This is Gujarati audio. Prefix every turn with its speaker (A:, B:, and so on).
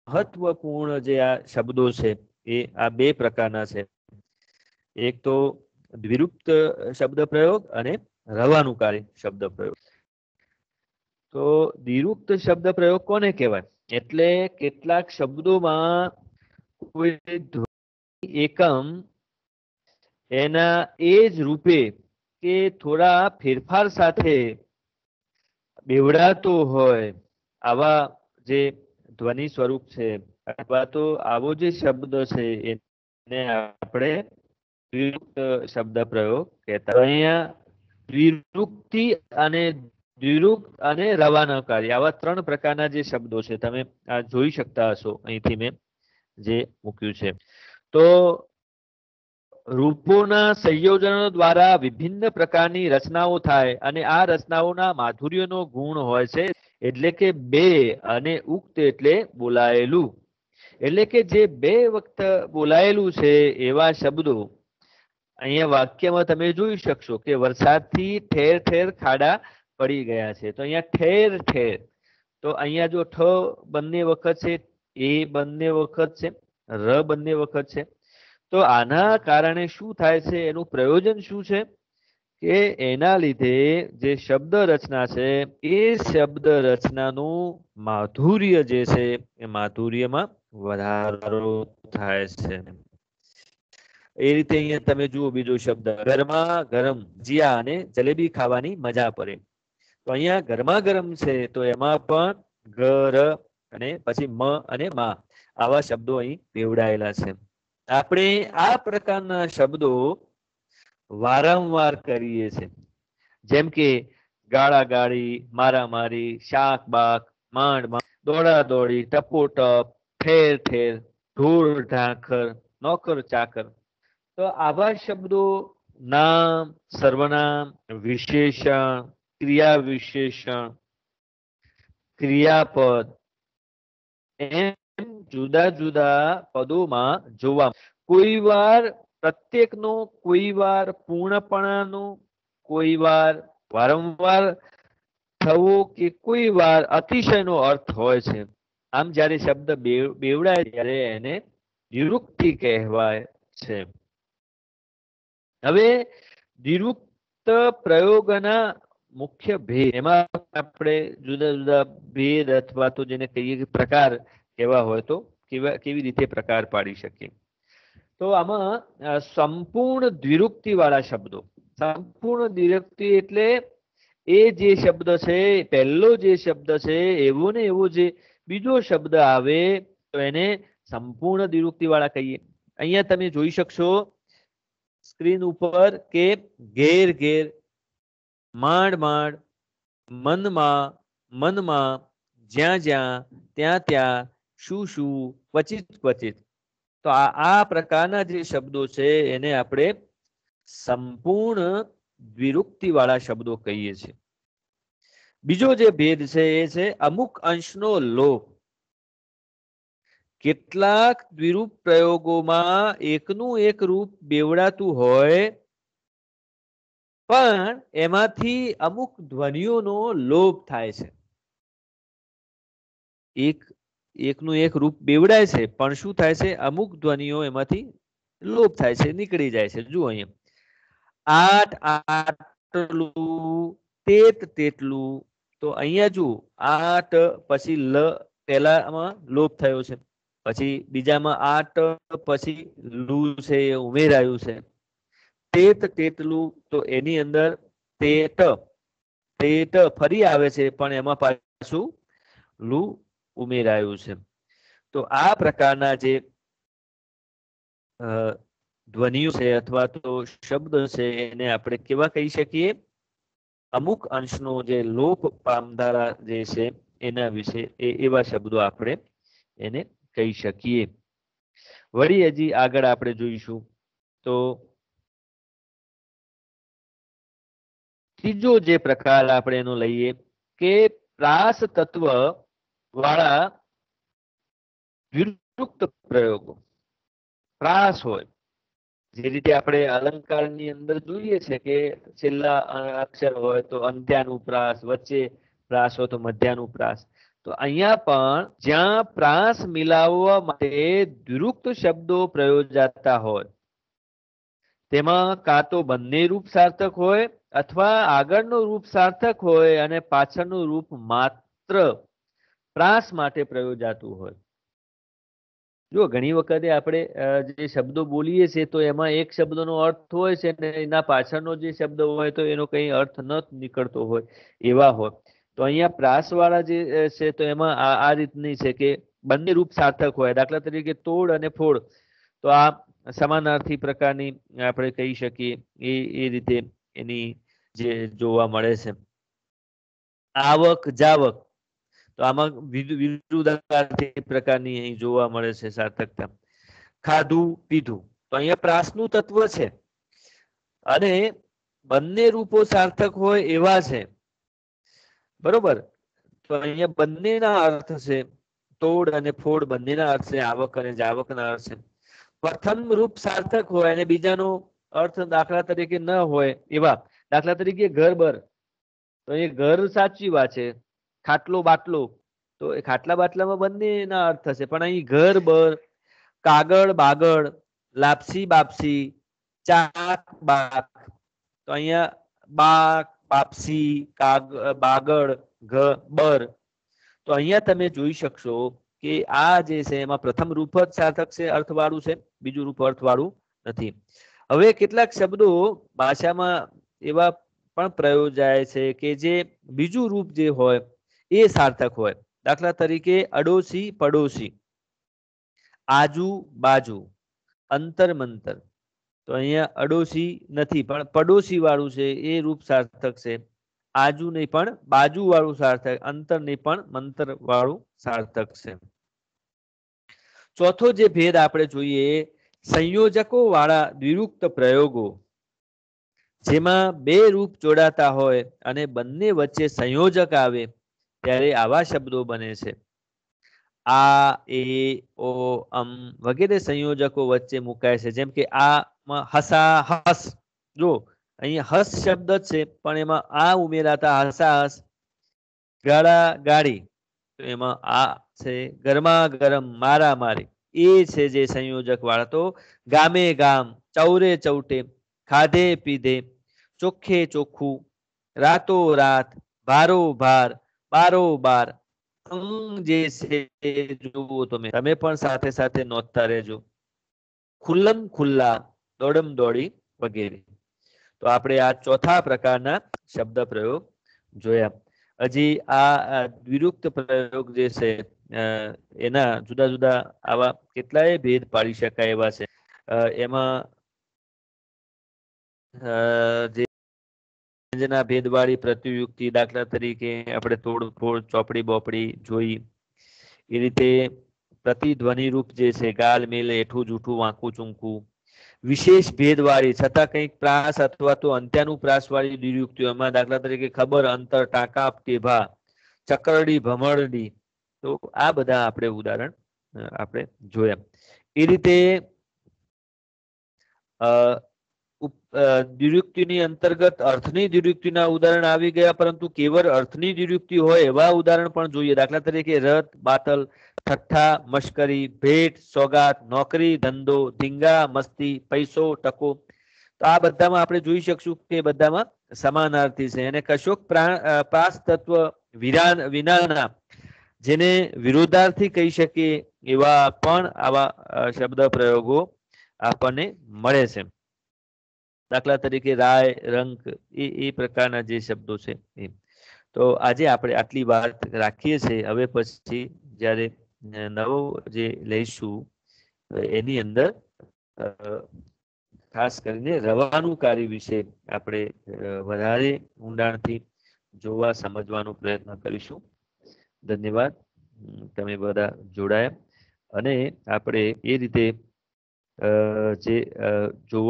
A: મહત્વપૂર્ણ જે આ શબ્દો છે એ આ બે પ્રકારના છે. એક તો દ્વિરૂક્ત શબ્દ પ્રયોગ અને રવાનુકારી શબ્દ પ્રયોગ. તો દ્વિરૂક્ત શબ્દ પ્રયોગ કોને કહેવાય? એટલે કેટલાક શબ્દોમાં કોઈ ધ્વનિ એકમ એના એ જ રૂપે કે થોડા ફેરફાર સાથે બેવડાતો હોય આવા જે ધ્વનિ સ્વરૂપ છે અથવા તો આવો જે શબ્દ છે એને આપણે દ્વિરૂક્ત શબ્દ પ્રયોગ કહેતા. અહીંયા દ્વિરૂક્તિ અને દ્વિરૂક્ત અને રવાનકારી આવા ત્રણ પ્રકારના જે શબ્દો છે તમે આ જોઈ શકતા હશો. અહીંથી મેં જે મૂક્યું છે તો રૂપોના સંયોજનો દ્વારા વિભિન્ન પ્રકારની રચનાઓ થાય અને આ રચનાઓના માધુર્યનો ગુણ હોય છે. એટલે કે બે અને ઉક્ત એટલે બોલાયેલું. એટલે કે જે બે વખત બોલાયેલું છે એવા શબ્દો અહીંયા વાક્યમાં તમે જોઈ શકશો કે વરસાદથી ઠેર ઠેર ખાડા પડી ગયા છે. તો અહીંયા ઠેર ઠેર, તો અહીંયા જો ઠ બંને વખત છે, એ બંને વખત છે, ર બંને વખત છે. તો આના કારણે શું થાય છે? એનું પ્રયોજન શું છે કે એના લીધે જે શબ્દ રચના છે એ શબ્દ રચનાનું માધુર્ય જે છે એ માધુર્યમાં વધારો થાય છે. એ રીતે અહીંયા તમે જુઓ બીજો શબ્દ ગરમા ગરમ જીયા અને જલેબી ખાવાની મજા પડે. તો અહીંયા ગરમા ગરમ છે તો એમાં પણ ગર અને પછી મ અને મા આવા શબ્દો અહીં બેવડાયેલા છે. આપણે આ પ્રકારના શબ્દો વારંવાર કરીએ છીએ. જેમ કે ગાળાગાળી, મારામારી, શાક બાક, માંડ માંડ, દોડા દોડી, ટપોટપ, ઠેર ઠેર, ઢોર ઢાંખર, નોકર ચાકર. તો આવા શબ્દો નામ, સર્વનામ, વિશેષણ, ક્રિયા વિશેષણ, ક્રિયાપદ એમ જુદા જુદા પદોમાં જોવા. કોઈ વાર પ્રત્યેકનો, કોઈ વાર પૂર્ણપણાનો, કોઈ વાર વારંવાર થવો કે કોઈ વાર અતિશયનો અર્થ હોય છે. આમ જ્યારે શબ્દ બેવડાય ત્યારે એને દ્વિરૂક્તિ કહેવાય છે. હવે દ્વિરૂક્ત પ્રયોગના મુખ્ય ભેદ એમાં આપણે જુદા જુદા ભેદ અથવા તો જેને કહીએ કે પ્રકાર કેવા હોય તો કેવી રીતે પ્રકાર પાડી શકીએ. તો આમાં સંપૂર્ણ દ્વિરૂક્તિ વાળા શબ્દો. સંપૂર્ણ દ્વિરૂક્તિ એટલે એ જે શબ્દ છે, પહેલો જે શબ્દ છે એવો ને એવો જે બીજો શબ્દ આવે તો એને સંપૂર્ણ દ્વિરૂક્તિ વાળા કહીએ. અહીંયા તમે જોઈ શકશો સ્ક્રીન ઉપર કે ઘેર ઘેર, માંડ માંડ, મનમાં મનમાં, જ્યાં જ્યાં, ત્યાં ત્યાં, શું શું, ક્વચિત ક્વચિત. તો આ પ્રકારના જે શબ્દો છે એને આપણે સંપૂર્ણ દ્વિરૂક્તિ વાળા શબ્દો કહીએ છીએ. બીજો જે ભેદ છે એ છે અમુક અંશનો લોપ. કેટલાક દ્વિરૂપ પ્રયોગોમાં એકનું એક રૂપ બેવડાતું હોય પણ એમાંથી અમુક ધ્વનિઓનો લોપ થાય છે. એકનું એક રૂપ બેવડાય છે પણ શું થાય છે? અમુક ધ્વનિઓ એમાંથી લોપ થાય છે, નીકળી જાય છે. જુઓ અહીંયા આટ આટલું, તેત તેટલું. તો અહીંયા જુઓ આટ પછી લ પહેલામાં લોપ થયો છે, પછી બીજામાં આટ પછી લુ છે એ ઉમેરાયું છે. તેત તેટલું, તો એની અંદર તેટ તેટ ફરી આવે છે પણ એમાં પાછું લુ ઉમેરાયું છે. તો આ પ્રકારના જે ધ્વનિઓ છે અથવા તો શબ્દ છે એને આપણે કેવા કહી શકીએ? અમુક અંશનો જે લોપ પામનારા જે છે એના વિશે એવા શબ્દો આપણે એને કહી શકીએ. વળી હજી આગળ આપણે જોઈશું તો ત્રીજો જે પ્રકાર આપણે એનો લઈએ કે પ્રાસ તત્વ વાળા દ્વિરૂક્ત પ્રયોગો. પ્રાસ હોય, જે રીતે આપણે અલંકારની અંદર જોઈએ છે કે છેલ્લા અક્ષર હોય તો અંત્યાનુપ્રાસ, વચ્ચે પ્રાસ હોય તો મધ્યાનુપ્રાસ. તો અહીંયા પણ જ્યાં પ્રાસ મિલાવવા માટે દ્વિરુક્ત શબ્દો પ્રયોજાતા હોય તેમાં કાં તો બંને રૂપ સાર્થક હોય અથવા આગળનું રૂપ સાર્થક હોય અને પાછળનું રૂપ માત્ર પ્રાસ માટે પ્રયોજાતું હોય. જો ઘણી વખતે આપણે જે શબ્દો બોલીએ છીએ તો એમાં એક શબ્દનો અર્થ હોય છે ને એના પાછળનો જે શબ્દ હોય તો એનો કંઈ અર્થ ન નીકળતો હોય એવા હોય. તો અહીંયા પ્રાસવાળા જે છે તો એમાં આ રીતની છે કે બંને રૂપ સાર્થક હોય. દાખલા તરીકે તોડ અને ફોડ, તો આ સમાનાર્થી પ્રકારની આપણે કહી શકીએ એ રીતે એની જે જોવા મળે છે. આવક જાવક, તો આમાં વિરુદ્ધાર્થી પ્રકારની અહીં જોવા મળે છે સાર્થકતા. ખાધું પીધું, તો અહીંયા પ્રાસનું તત્વ છે અને બંને રૂપો સાર્થક હોય એવા છે, બરોબર. તો અહીંયા બંનેના અર્થ છે, તોડ અને ફોડ બંનેના અર્થ છે, આવક અને જાવકના અર્થ છે. પ્રથમ રૂપ સાર્થક હોય અને બીજાનો અર્થ દાખલા તરીકે ન હોય એવા, દાખલા તરીકે ઘર બર, તો એ ઘર સાચી વાત છે. ખાટલો બાટલો, તો એ ખાટલા બાટલામાં બંનેના અર્થ થશે, પણ અહીં ઘર બર, કાગળ બાગળ, લાપસી બાપસી, ચાક બાક, તો અહીંયા બાક બાપસી બાગળ બર, તો અહીંયા તમે જોઈ શકશો કે આ જે છે એમાં પ્રથમ રૂપ જ સાર્થક છે, અર્થવાળું છે, બીજું રૂપ અર્થવાળું નથી. હવે કેટલાક શબ્દો ભાષામાં એવા પણ પ્રયોજાય છે કે જે બીજું રૂપ જે હોય એ સાર્થક હોય. દાખલા તરીકે અડોશી પડોશી, આજુ બાજુ, અંતર મંતર, તો અહીંયા અડોશી નથી પણ પડોશી વાળું છે એ રૂપ સાર્થક છે. આજુ નહીં પણ બાજુ વાળું સાર્થક, અંતર નહીં પણ મંતર વાળું સાર્થક છે. ચોથો જે ભેદ આપણે જોઈએ, સંયોજકો વાળા દ્વિરુક્ત પ્રયોગો, જેમાં બે રૂપ જોડાતા હોય અને બંને વચ્ચે સંયોજક આવે ત્યારે આવા શબ્દો બને છે. આ, એ, ઓ, અમ વગેરે સંયોજકો વચ્ચે મુકાય છે. જેમ કે આમાં હસા હસ, જો અહીં હસ શબ્દ છે પણ એમાં આ ઉમેરાતા હસા હસ. ગાળા ગાડી, તો એમાં આ છે. ગરમા ગરમ, મારા મારી, એ છે જે સંયોજક વાળા. તો ગામે ગામ, ચૌરે ચૌટે, ખાધે પીધે, ચોખ્ખે ચોખ્ખું, રાતો રાત, ભારો ભાર, બારો બાર, જે છે જુઓ તમે પણ સાથે સાથે નોંધતા રહેજો. ખુલ્લમ ખુલ્લા, દોડમ દોડી વગેરે. તો આપણે આ ચોથા પ્રકારના શબ્દ પ્રયોગ જોયા. હજી આ દ્વિરુક્ત પ્રયોગ જે છે એના જુદા જુદા આવા કેટલાય ભેદ પાડી શકાય એવા છે. એમાં જે ભેદવાળી પ્રતિયુક્તિ, દાખલા તરીકે આપણે તોડફોડ, ચોપડી બોપડી જોઈ એ રીતે પ્રતિધ્વનિ રૂપ જે છે ગાલ મેલ, એઠું જૂઠું, વાંકું ચૂંકું, વિશેષ ભેદવાળી છતાં કંઈક પ્રાસ અથવા તો અંત્યાનુપ્રાસ વાળી દ્વિરુક્તિઓ, એમાં દાખલા તરીકે ખબર, અંતર, ટાંકા, ટેભા, ચકરડી, ભમરડી, તો આ બધા આપણે ઉદાહરણ આપણે જોયા. એ રીતે દ્વિરુક્તિની અંતર્ગત અર્થની દ્વિરુક્તિના ઉદાહરણ આવી ગયા, પરંતુ કેવળ અર્થની દ્વિરુક્તિ હોય એવા ઉદાહરણ પણ જોઈએ. દાખલા તરીકે રથ, બાતલ, ઠઠ્ઠા, મશ્કરી, ભેટ, સોગાત, નોકરી, ધંધો, ધીંગા, મસ્તી, પૈસો, ટકો. તો આ બધામાં આપણે જોઈ શકશું કે બધામાં સમાનાર્થી છે. અને કશોક પ્રાસ તત્વ વિનાના, જેને વિરોધાર્થી કહી શકીએ એવા પણ આવા શબ્દ પ્રયોગો આપણને મળે છે. દાખલા તરીકે રાય, રંક, એ પ્રકારના જે શબ્દો છે એ. તો આજે આપણે આટલી વાત રાખીએ છીએ. હવે પછી જ્યારે નવો જે લઈશું એની અંદર ખાસ કરીને રવાનુંકારી વિશે આપણે વધારે ઊંડાણથી જોવા સમજવાનો પ્રયત્ન કરીશું. ધન્યવાદ, તમે બધા જોડાયા. અને આપણે એ રીતે જે જોવા